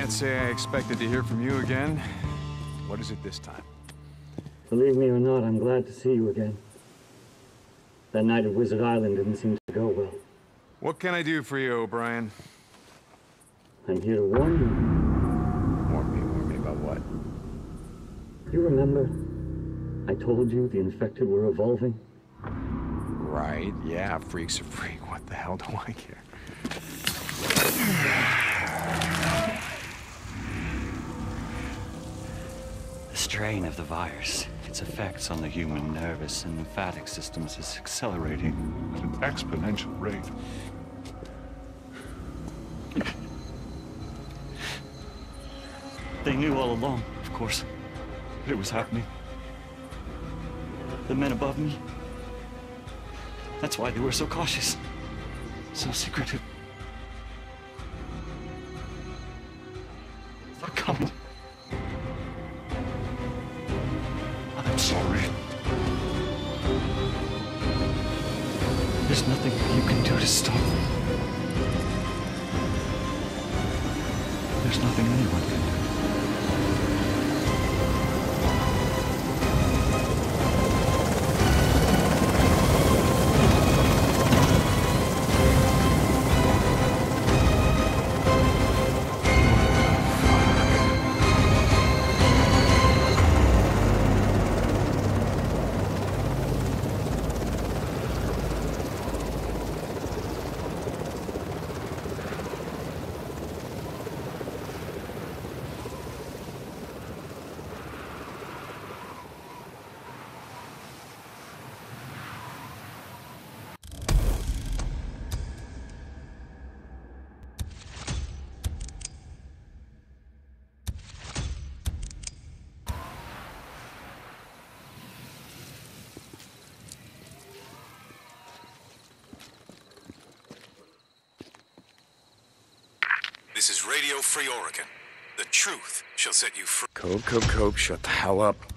Can't say I expected to hear from you again. What is it this time? Believe me or not, I'm glad to see you again. That night at Wizard Island didn't seem to go well. What can I do for you, O'Brien? I'm here to warn you. Warn me about what? You remember? I told you the infected were evolving? Right, yeah, freak's a freak. What the hell do I care? The strain of the virus, its effects on the human nervous and lymphatic systems is accelerating at an exponential rate. They knew all along, of course, that it was happening. The men above me. That's why they were so cautious, so secretive. They're coming. I'm sorry. There's nothing you can do to stop them. There's nothing anyone can do. This is Radio Free Oregon. The truth shall set you free. Cope, shut the hell up.